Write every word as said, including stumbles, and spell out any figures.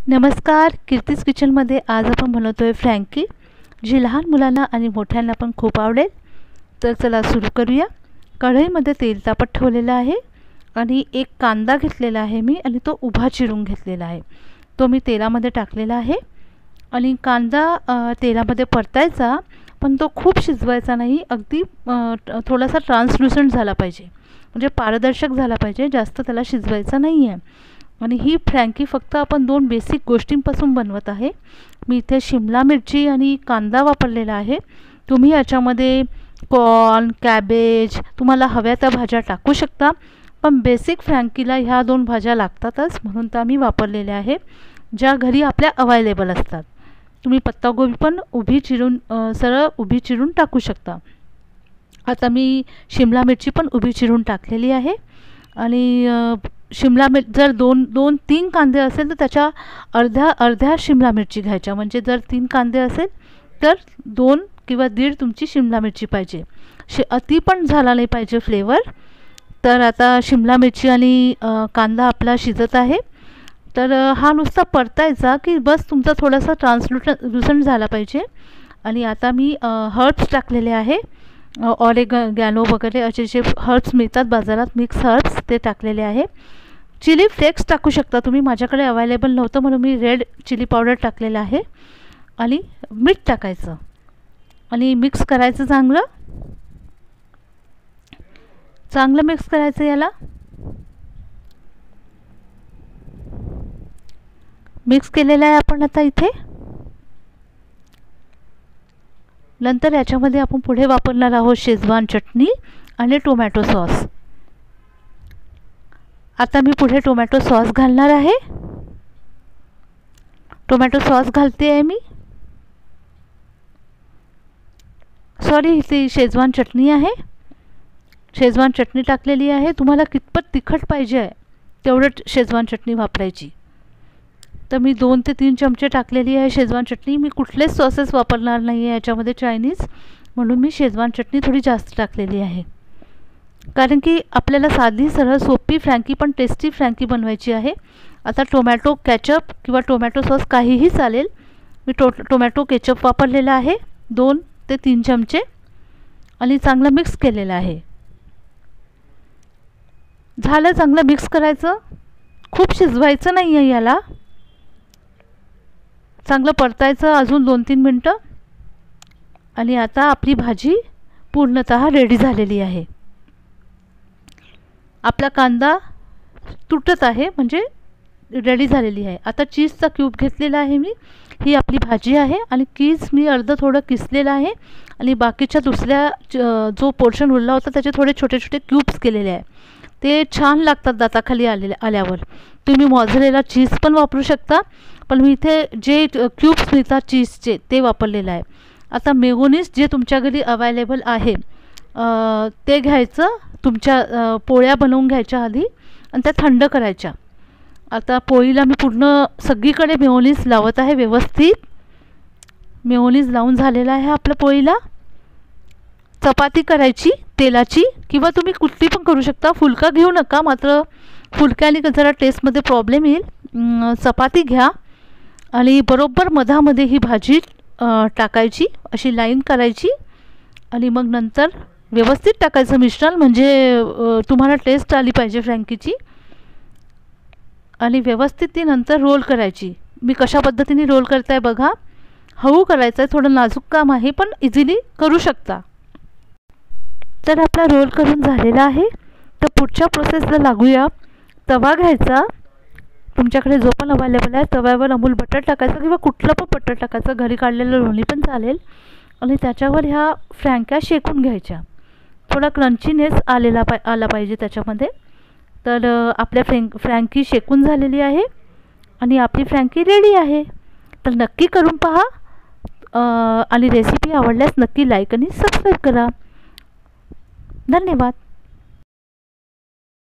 नमस्कार, कीर्तीज किचनमध्ये आज आपण बनवतोय फ्रँकी, जी लहान मुलांना आणि मोठ्यांना पण खूप आवडेल। तर चला सुरू करूया। कढईमध्ये तेल तापत ठेवलेलं आहे आणि एक कांदा घेतलेला आहे मी आणि तो उभा चिरून घेतलेला आहे। तो मी तेलामध्ये टाकलेला आहे आणि कांदा तेलामध्ये परतायचा, पण तो खूप शिजवायचा नाही, अगदी थोडासा ट्रान्सल्युसंट झाला पाहिजे, म्हणजे पारदर्शक झाला पाहिजे, जास्त त्याला शिजवायचा नाही आहे। आणि ही फ्रँकी फक्त आपण दोन बेसिक गोष्टींपासून बनवत आहे। मी इथे शिमला मिरची आणि कांदा वापरलेला आहे। तुम्ही याच्यामध्ये कॉर्न, कॅबेज, तुम्हाला हव्या त्या भाज्या टाकू शकता, पण बेसिक फ्रँकीला ह्या दोन भाज्या लागतातच, म्हणून त्या मी वापरलेल्या आहे, ज्या घरी आपल्या अवेलेबल असतात। तुम्ही पत्तागोबी पण उभी चिरून सरळ उभी चिरून टाकू शकता। आता मी शिमला मिरची पण उभी चिरून टाकलेली आहे आणि शिमला मिरची जर दोन दोन तीन कांदे असेल तर त्याच्या अर्ध्या अर्ध्या शिमला मिरची घ्यायच्या, म्हणजे जर तीन कांदे असेल तर दोन किंवा दीड तुमची शिमला मिरची पाहिजे। शि अति पण झाला नाही पाहिजे फ्लेवर। तर आता शिमला मिरची आणि कांदा आपला शिजत आहे, तर हा नुसता परतायचा की बस तुमचा थोडासा ट्रान्सल्युसंट झाला पाहिजे। आणि आता मी हर्ब्स टाकलेले आहे, ऑरेगॅनो वगैरे असे जे हर्ब्स मिळतात बाजारात, मिक्स हर्ब्स, ते टाकलेले आहे। चिली फ्लेक्स टाकू शकता तुम्ही, माझ्याकडे अवेलेबल नव्हतं म्हणून मी रेड चिली पावडर टाकलेलं आहे। आणि मीठ टाकायचं आणि मिक्स करायचं, चांगलं चांगलं मिक्स करायचं याला। मिक्स केलेलं आहे आपण आता इथे। नंतर याच्यामध्ये आपण पुढे वापरणार आहोत शेजवान चटणी आणि टोमॅटो सॉस। आता मी पुढे टोमॅटो सॉस घालणार आहे। टोमॅटो सॉस घालते आहे मी, सॉरी ती शेजवान चटणी आहे, शेजवान चटणी टाकलेली आहे। तुम्हाला कितपत तिखट पाहिजे आहे तेवढं शेजवान चटणी वापरायची। तर मी दोन ते तीन चमचे टाकलेली आहे शेजवान चटणी। मी कुठलेच सॉसेस वापरणार नाही आहे याच्यामध्ये चायनीज, म्हणून मी शेजवान चटणी थोडी जास्त टाकलेली आहे, कारण की आपल्याला साधी सरळ सोपी फ्रँकी पण टेस्टी फ्रँकी बनवायची आहे। आता टोमॅटो केचप किंवा टोमॅटो सॉस काहीही चालेल, मी टो टोमॅटो केचप वापरलेला आहे दोन ते तीन चमचे आणि चांगलं मिक्स केलेलं आहे। झालं, चांगलं मिक्स करायचं, खूप शिजवायचं नाही आहे याला, चांगलं परतायचं अजून दोन तीन मिनटं। आणि आता आपली भाजी पूर्णतः रेडी झालेली आहे। आपला कांदा तुटत आहे, म्हणजे रेडी झालेली आहे। आता चीजचा क्यूब घेतलेला आहे मी, ही आपली भाजी आहे आणि चीज मी अर्ध थोडं किसलेलं आहे आणि बाकीच्या दुसऱ्या जो पोर्शन उरला होता त्याचे थोडे छोटे छोटे क्यूब्स केलेले आहे। ते छान लागतात दाताखाली आलेले आल्यावर। तुम्ही मॉझरेला चीज पण वापरू शकता, पण मी इथे जे क्यूब्स मिळतात चीजचे ते वापरलेलं आहे। आता मेयोनीज जे तुमच्या घरी अवेलेबल आहे ते घ्यायचं, तुमच्या पोळ्या बनवून घ्यायच्या आधी आणि त्या थंड करायच्या। आता पोळीला मी पूर्ण सगळीकडे मेयोनीज लावत आहे, व्यवस्थित मेयोनीज लावून झालेला आहे आपल्या पोळीला। चपाती करायची तेलाची, किंवा तुम्ही कुठली पण करू शकता, फुलका घेऊ नका, मात्र फुलक्याने जरा टेस्टमध्ये प्रॉब्लेम येईल। चपाती घ्या आणि बरोबर मधामध्ये ही भाजी टाकायची, अशी लाईन करायची आणि मग नंतर व्यवस्थित टाकायचं मिश्रण, म्हणजे तुम्हाला टेस्ट आली पाहिजे फ्रँकीची। आणि व्यवस्थित ती नंतर रोल करायची। मी कशा पद्धतीने रोल करताय बघा, हळू करायचं आहे, थोडं नाजूक काम आहे, पण इझिली करू शकता। तर आपला रोल करून झालेला आहे। तर पुढच्या प्रोसेसला लागूया। तवा घ्यायचा, तुमच्याकडे जो पण अवेलेबल आहे, तव्यावर अमूल बटर टाकायचं किंवा कुठलं पण बटर टाकायचं, घरी काढलेलं लोणी पण चालेल, आणि त्याच्यावर ह्या फ्रँक्या शेकून घ्यायच्या। थोडा क्रंचीनेस आलेला पाय आला पाहिजे त्याच्यामध्ये। तर आपल्या फ्रँक फ्रँकी शेकून झालेली आहे आणि आपली फ्रँकी रेडी आहे। तर नक्की करून पहा आणि रेसिपी आवडल्यास नक्की लाईक आणि सबस्क्राईब करा। धन्यवाद।